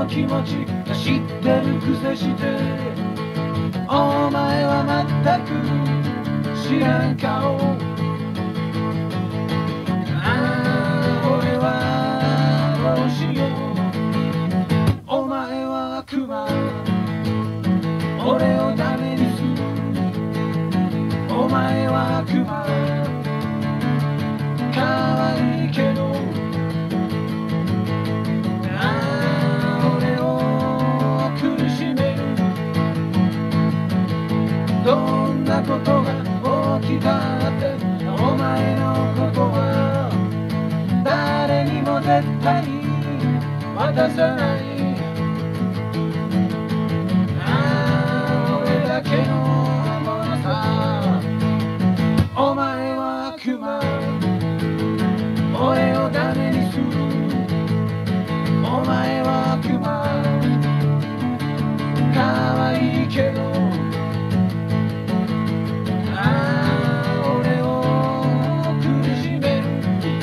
の気持ちが知ってるくせしてお前は全く知らん顔俺はどうしようお前は悪魔俺をダメにするお前は悪魔可愛いけど俺を苦しめるどんなことが起きたってお前のことは誰にも絶対渡さない俺だけのものさお前は悪魔俺をダメにするお前は悪魔可愛いけど俺を苦しめる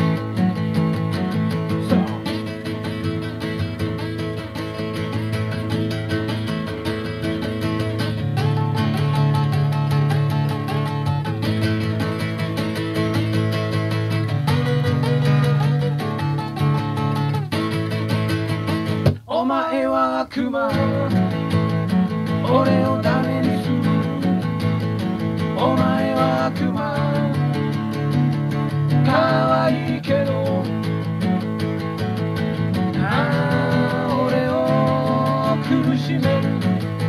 お前は悪魔俺をダメにするお前は悪魔可愛いけど俺を苦しめる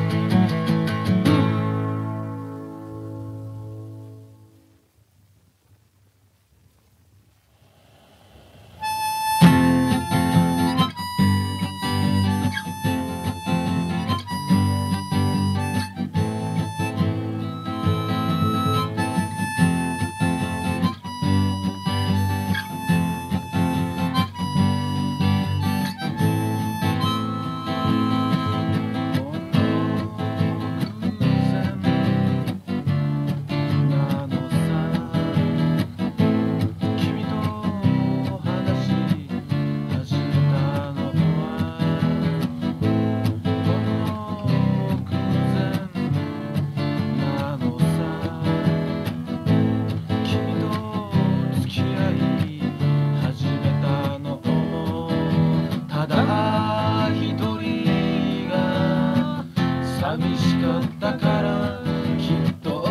寂しかったからきっと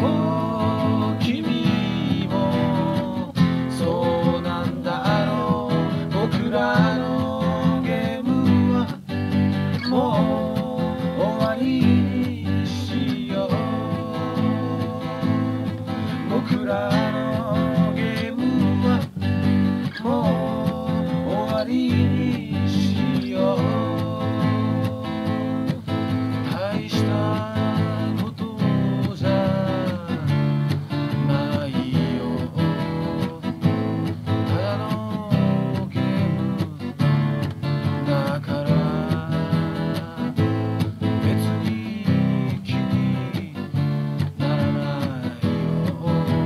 君もそうなんだろう僕らのゲームはもう終わりにしよう僕らのゲームはもう終わりにしよう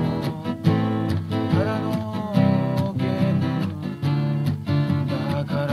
だから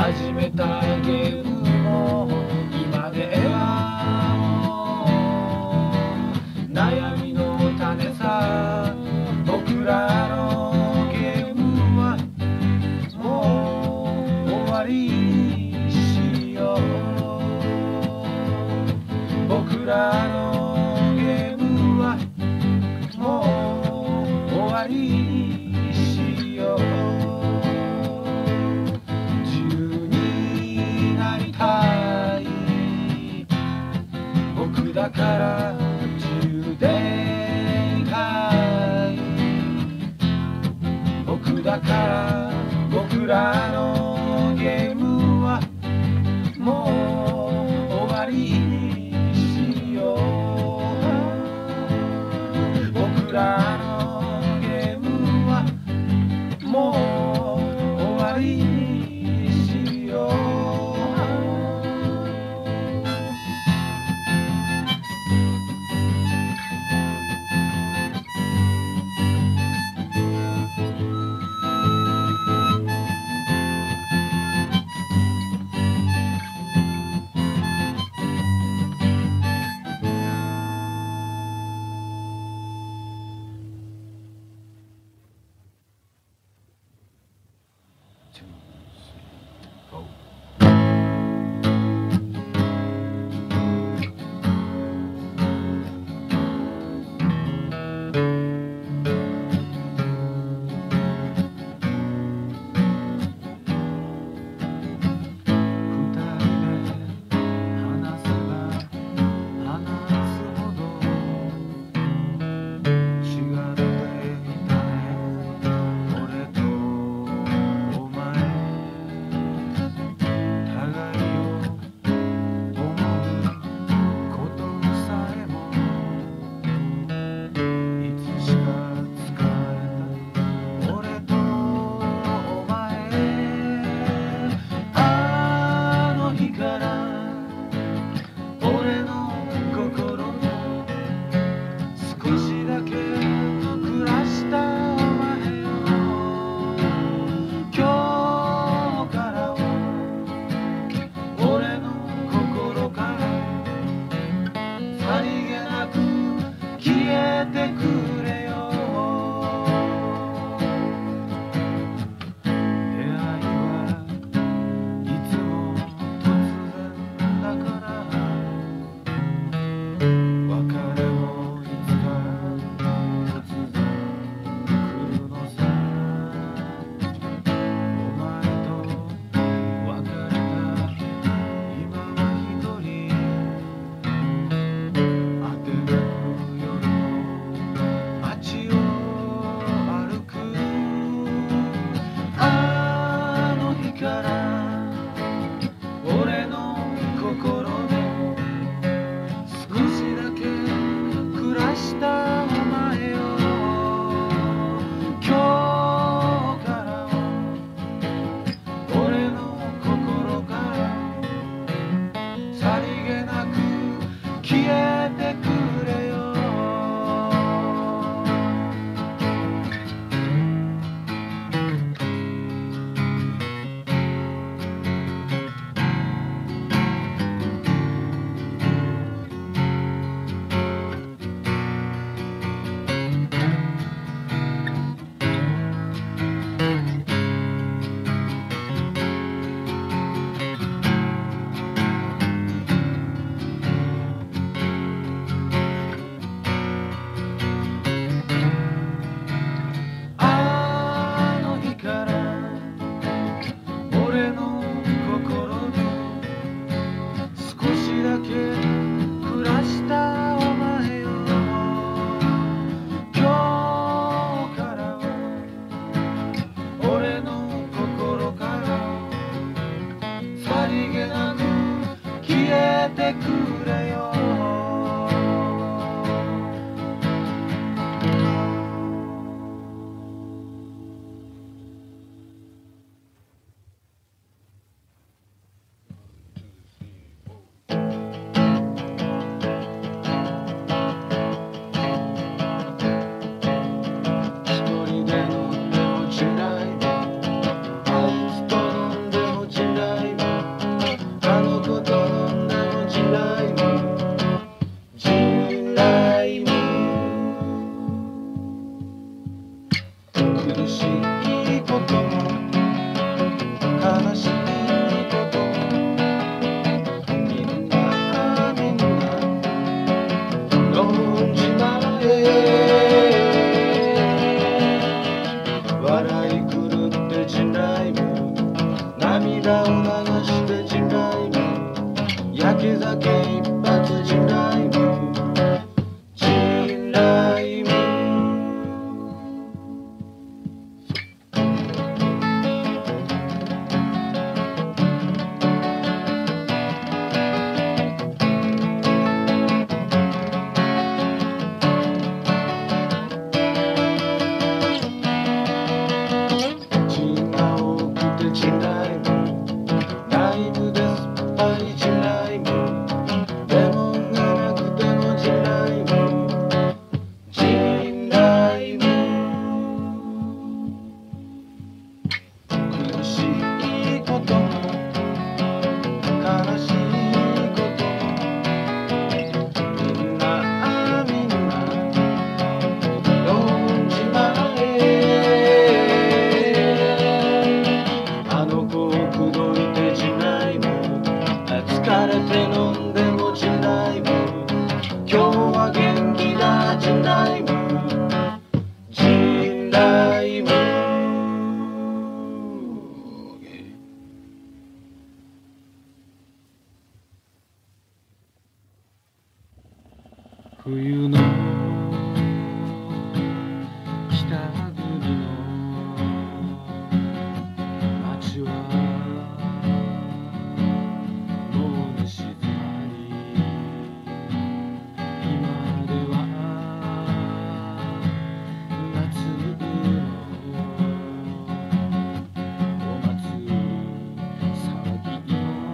始めたゲームも今では悩みの種さ。僕らのゲームはもう終わりにしよう。僕らのゲームはもう終わりにしよう。自由になりたい。僕だから自由でいたい。僕だから僕らのゲームはもう終わりにしよう。僕らのゲームはもう終わりにしよう。 涙を流してジンライブ、焼け酒一発ジンライブ、ジンライブ。疲れて飲んでもジンライブ、今日は元気だジンライブ、ジンライブ。冬の北国の街は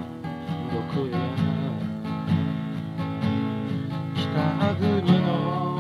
北国の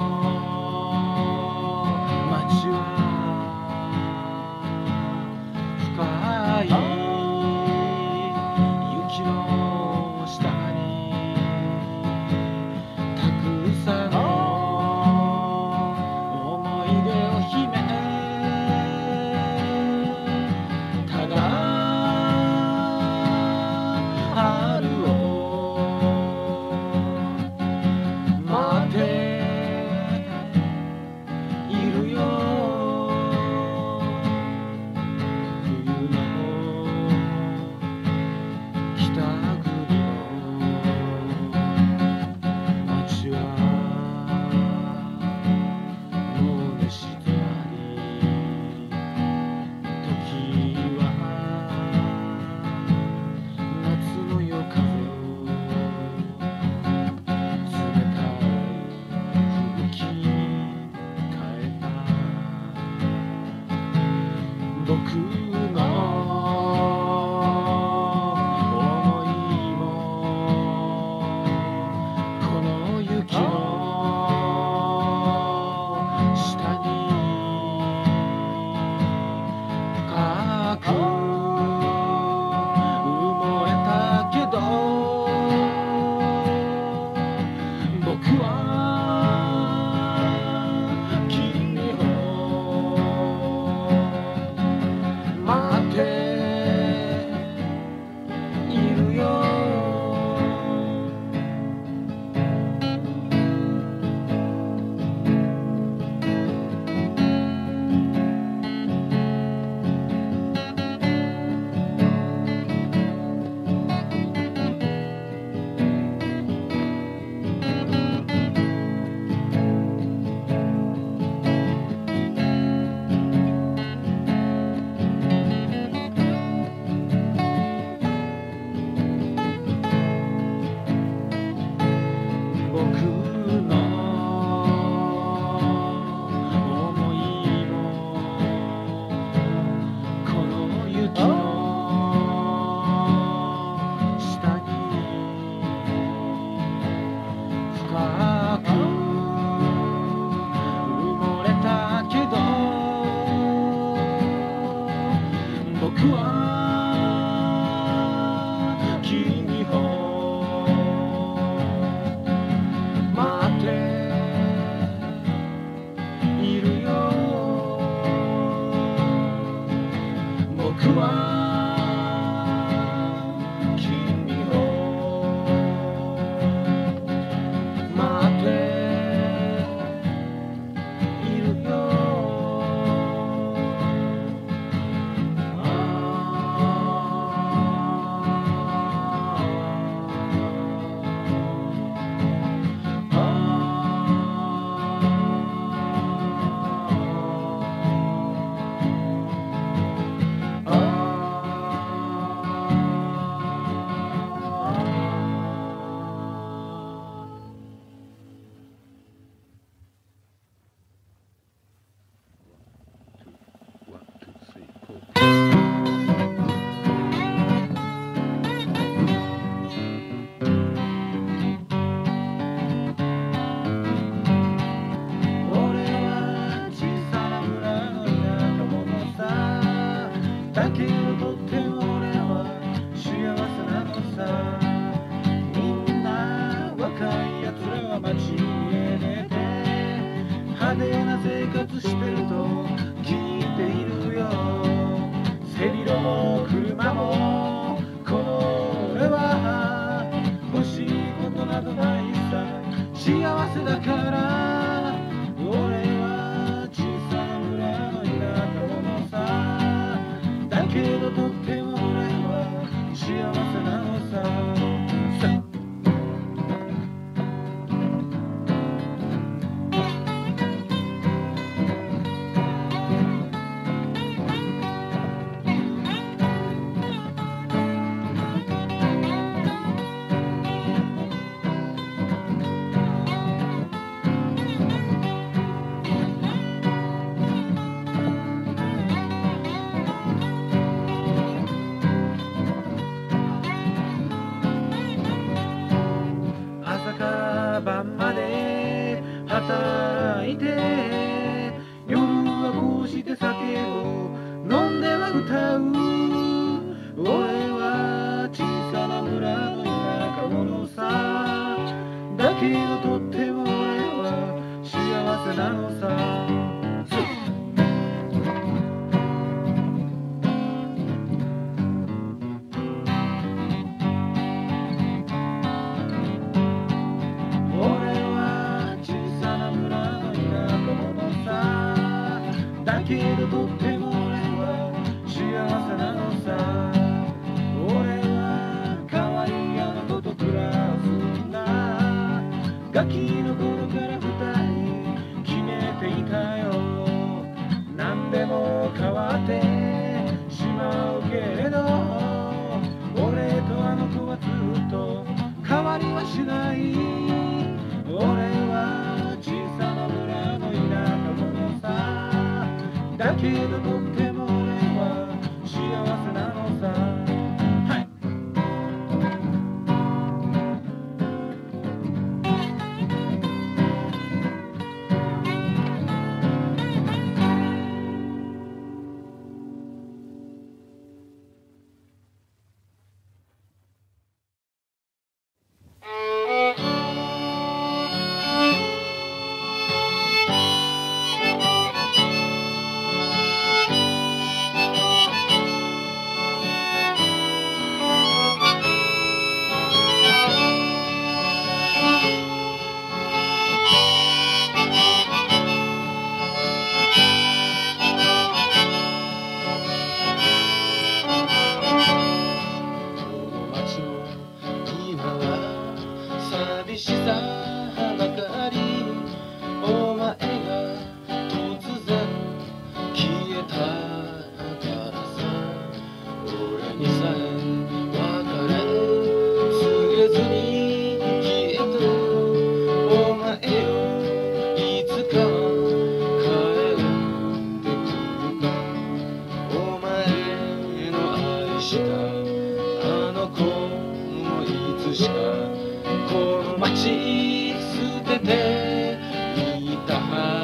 あの子もいつしかこの街捨てていた。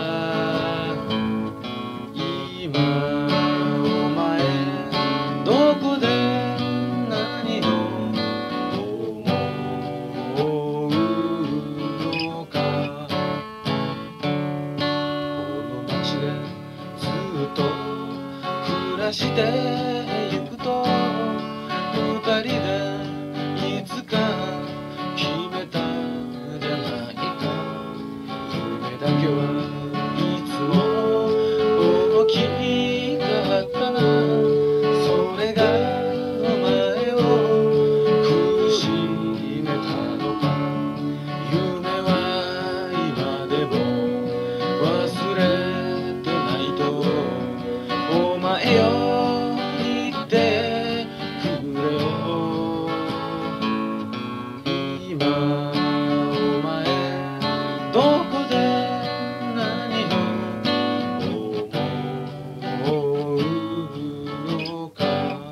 今お前どこで何を思うのか。この街でずっと暮らしてゆくと二人でいつか決めたじゃないか。夢だけはいつも大きかったな。それがお前を苦しめたのか。夢は今でも忘れてないとお前よ言ってくれよ。今お前どこで何を思うのか。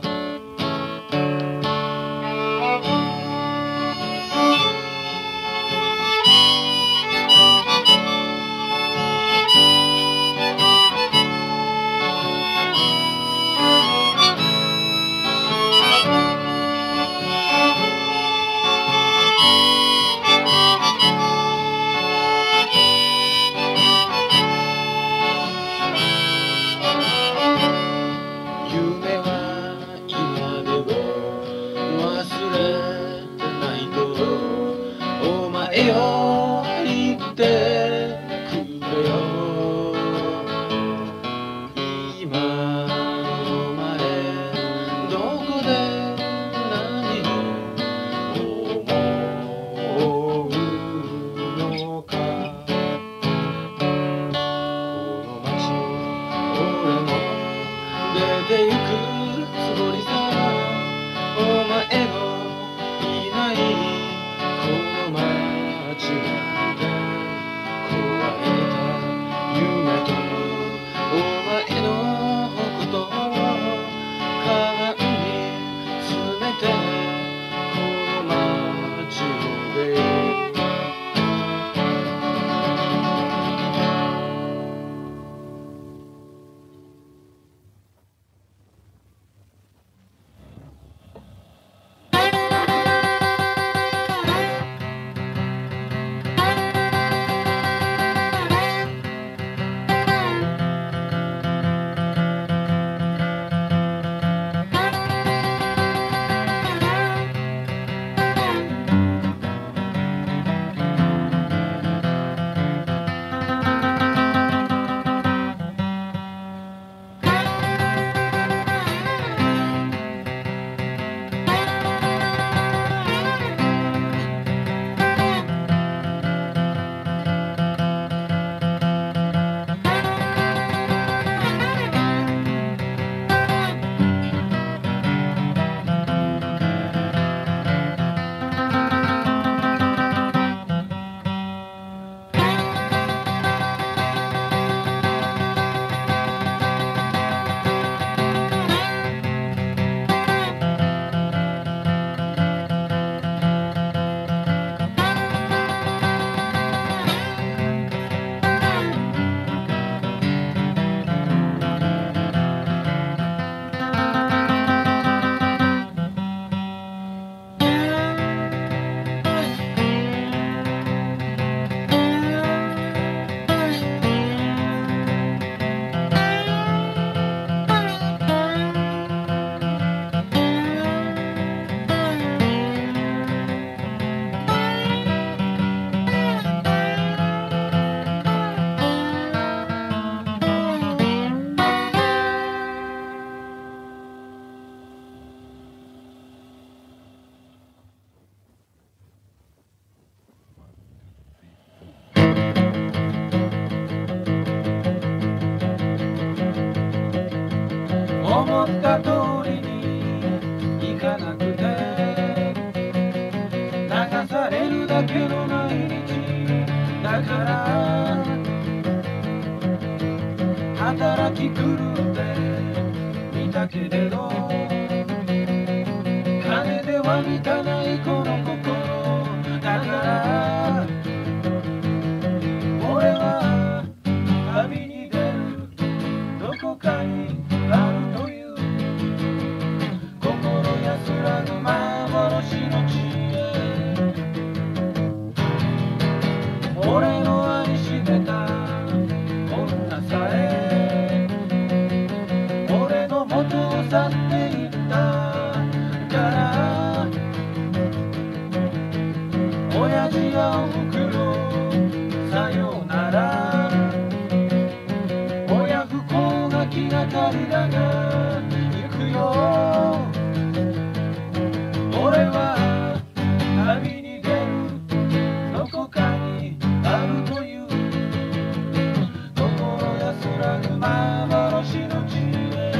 夢は今でも忘れてないとお前よ言ってくれよ。今お前どこで何を思うのか。この街俺も出てゆくつもりさ。お前のいないこの街なんて壊れた夢とお前のことを鏡に詰めてこの街を出よう。思った通りにいかなくて流されるだけの毎日だから、働き狂ってみたけれど金では満たないこの心だから俺は旅に出るどこかにあるという心安らぐ幻の地へ俺の愛してた女さえ俺の元を去っていったから親父やおふくろさようなら親不孝が気がかりだが行くよ俺は旅に出るどこかにあるという心安らぐ幻の地へ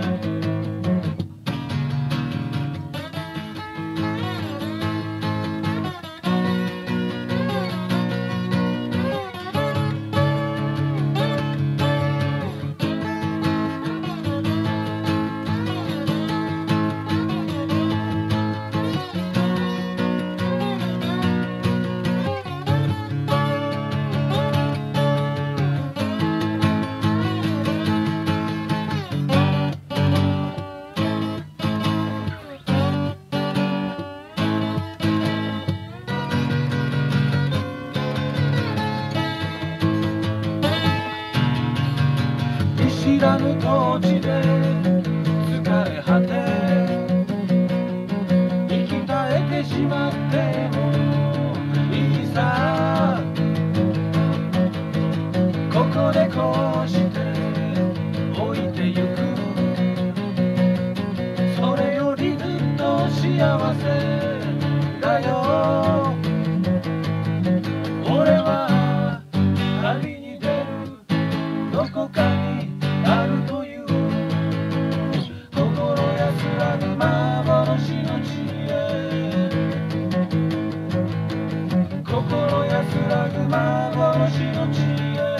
知らぬ土地で疲れ果て生き絶えてしまってもいいさここでこうして置いてゆくそれよりずっと幸せだよ俺は旅に出るどこかにあるという心安らぐ幻の地へ心安らぐ幻の地へ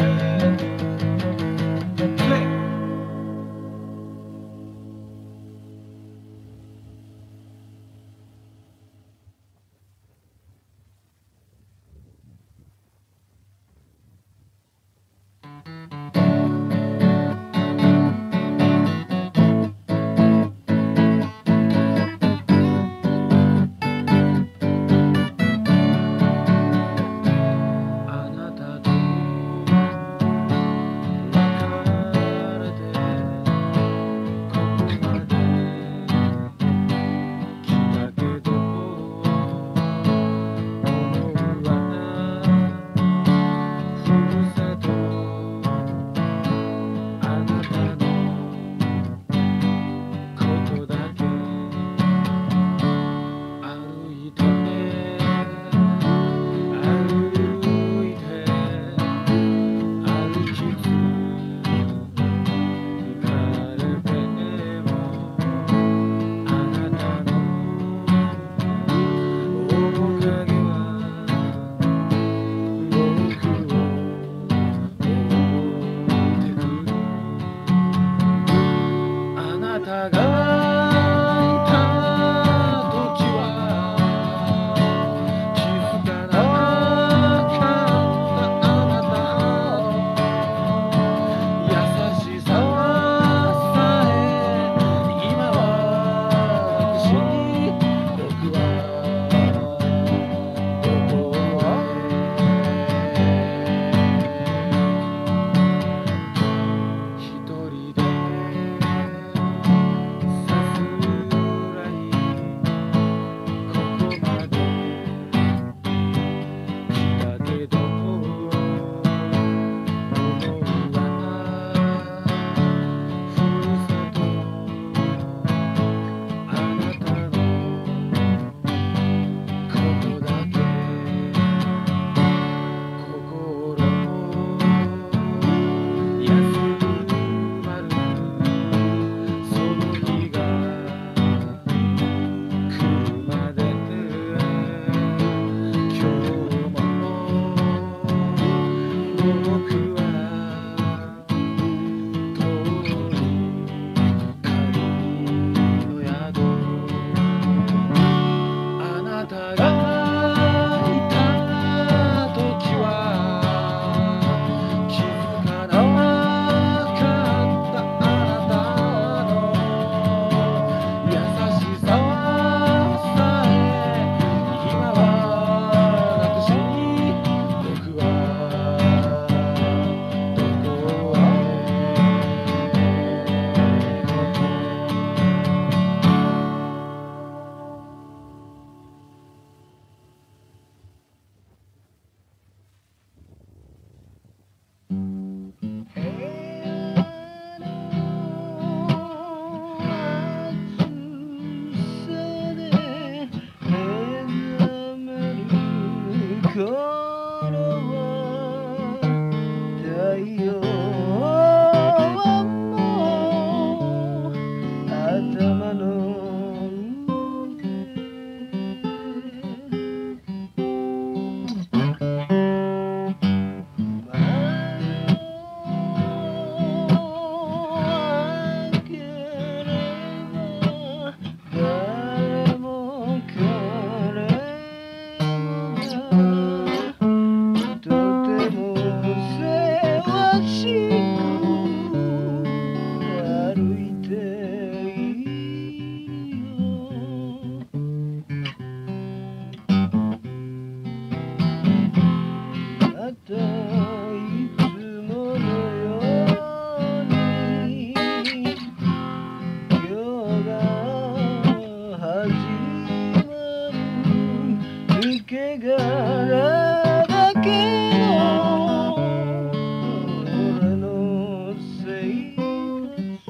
柄だけの俺の生活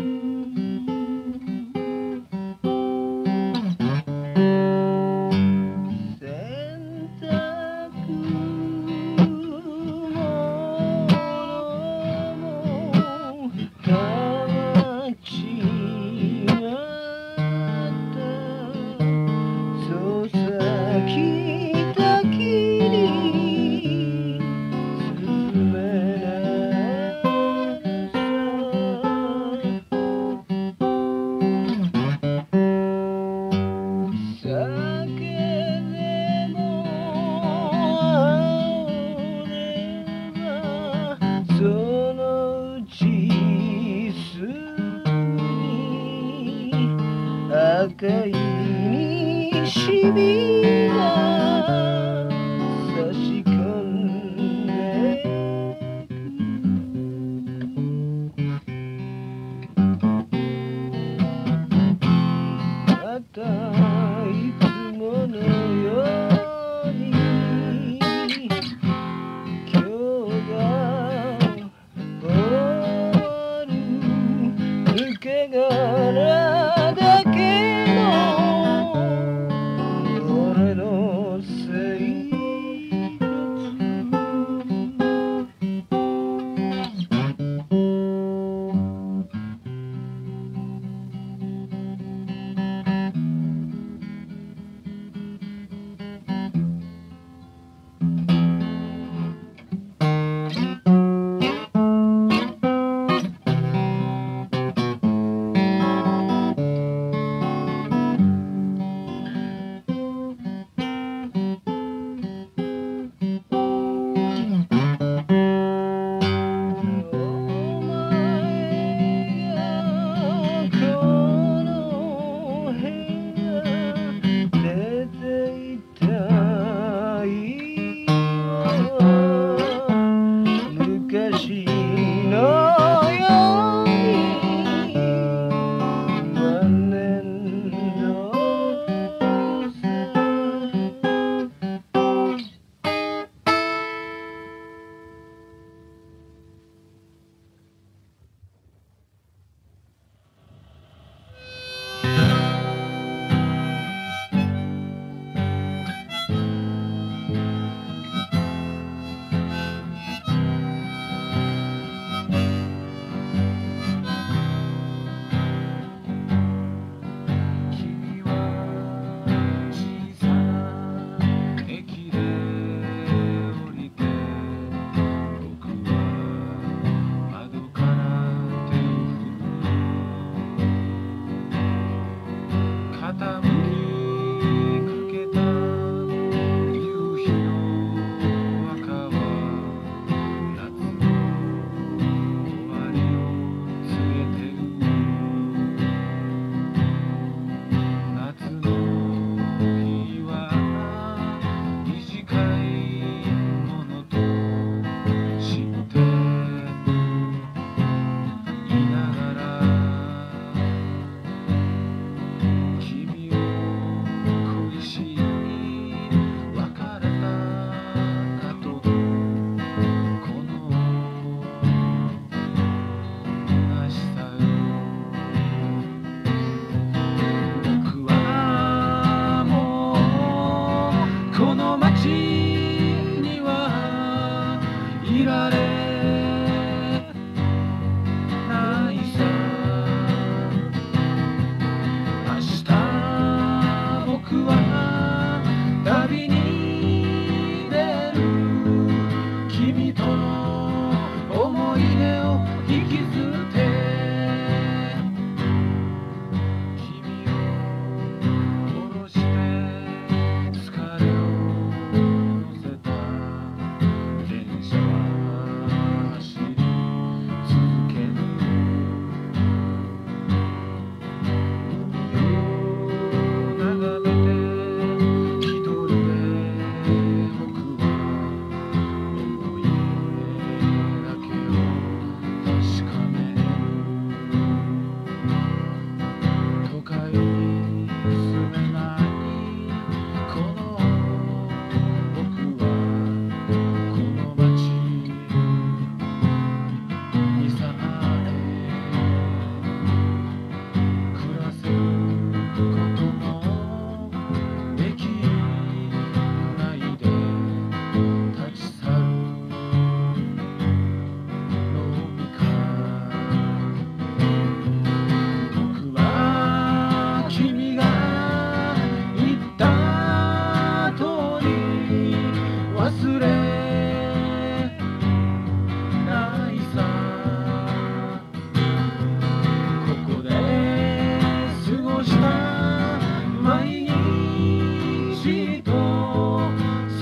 洗濯物も乾っちまったそうさ来たきり進めないさ酒でも煽ればそのうちすぐに赤い西日が差し込んでまたいつものように今日が終わる抜け殻だけの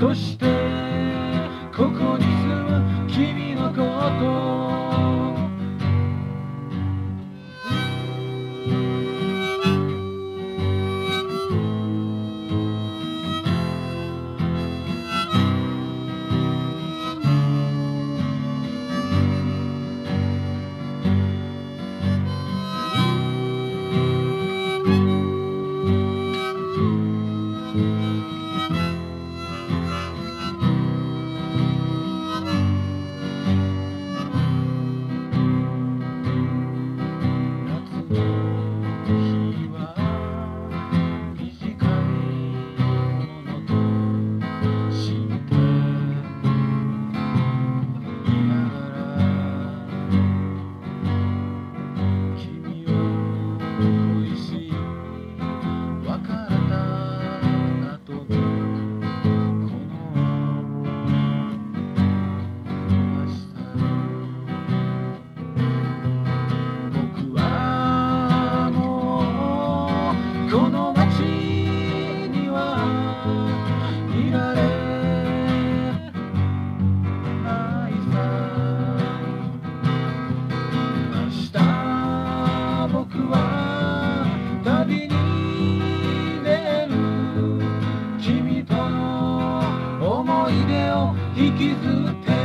そしてここに住む君のことこの街にはいられないさ明日僕は旅に出る君との思い出を引きずって